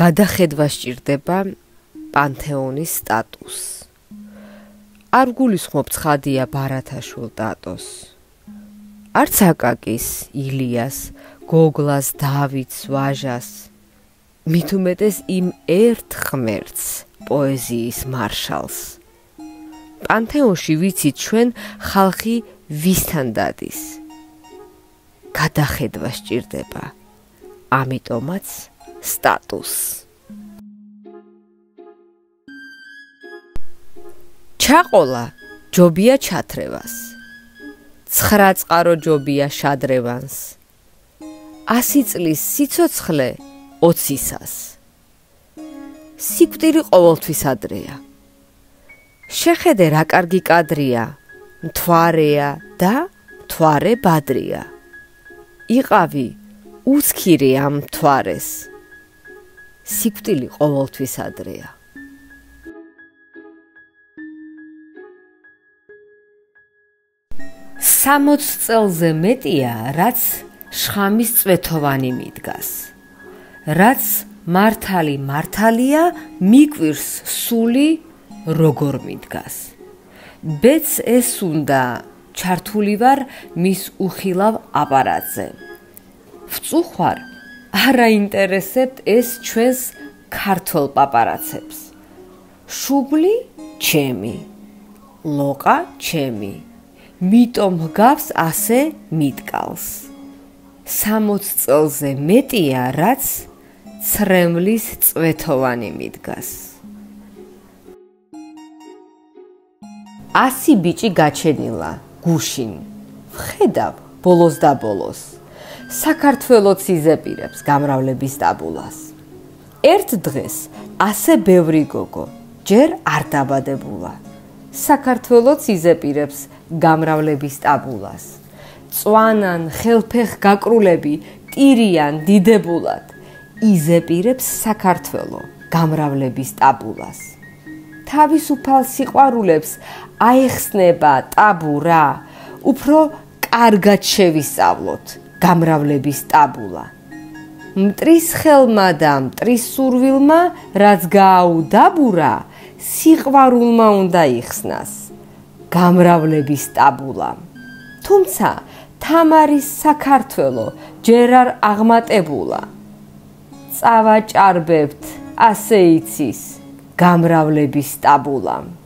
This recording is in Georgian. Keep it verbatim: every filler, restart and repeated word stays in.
გადახედვა სჭირდება პანთეონის სტატუსს. არ გულისხმობ ცხადია ბარათაშვილ ტატოს. არც აკაკის, ილიას, გოგლას, დავითს, ვაჟას. მით უმეტეს იმ ერთ ღმერთს, პოეზიის მარშალს. პანთეონში ვიცით ჩვენ ხალხი ვისთან დადის. გადახედვა სჭირდება, ამიტომაც სტატუსს. ჩაყოლა ჯობია ჩათრევას. ცხრა წყარო ჯობია შადრევანს. ასი წლის სიცოცხლე ოცისას. სიკვდილი ყოველთვის ადრეა. შეხედე რა კარგი კადრია, მთვარეა და მთვარე ბადრია. იყავი უცქირი ამ მთვარეს. სიკვდილი ყოველთვის ადრეა. სამოც წელზე მეტია, რაც შხამის წვეთოვანი მიდგას. რაც მართალი მართალია, მიკვირს სული როგორ მიდგას. ბედს ეს უნდა, ჩართული ვარ მის უხილავ აპარატზე. ვწუხვარ, არ აინტერესებთ ეს ჩვენს ქართველ პაპარაცებს. შუბლი ჩემი, ლოყა ჩემი, მიტომ ჰგავს ასე მიდგალს. სამოც წელზე მეტია, რაც ცრემლის წვეთოვანი მიდგას. ასი ბიჭი გაჩენილა გუშინ. ვხედავ ბოლოს და ბოლოს. საქართველოც იზეპირებს გამრავლების ტაბულას. ერთ დღეს ასე ბევრი გოგო ჯერ არ დაბადებულა. საქართველოც იზეპირებს გამრავლების ტაბულას. წვანან ხელფეხ გაკრულები ტირიან დიდებულად. იზეპირებს საქართველო გამრავლების ტაბულას. თავისუფალ სიყვარულებს აეხსნება ტაბურა, უფრო კარგად შევისწავლოთ გამრავლების ტაბულა. მტრის ხელმა და მტრის სურვილმა, რაც გააუდაბურა, სიყვარულმა უნდა იხსნას გამრავლების ტაბულა. თუმცა თამარის საქართველო ჯერ არ აღმატებულა. წავაჭარბებთ, ასე იცის გამრავლების ტაბულა.